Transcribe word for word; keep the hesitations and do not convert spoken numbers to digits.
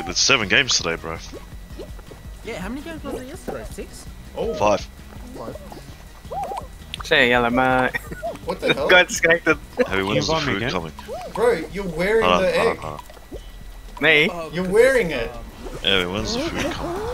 There's seven games today, bro. Yeah, how many games was it yesterday? Six? Oh. Five. Five. Say yellow mate. What the hell? Got disconnected. Heavy wins the food coming. Bro, you're wearing Hold on, the hold on, egg. hold on. Me? Oh, You're because wearing it's, it. um, Heavy wins the food coming.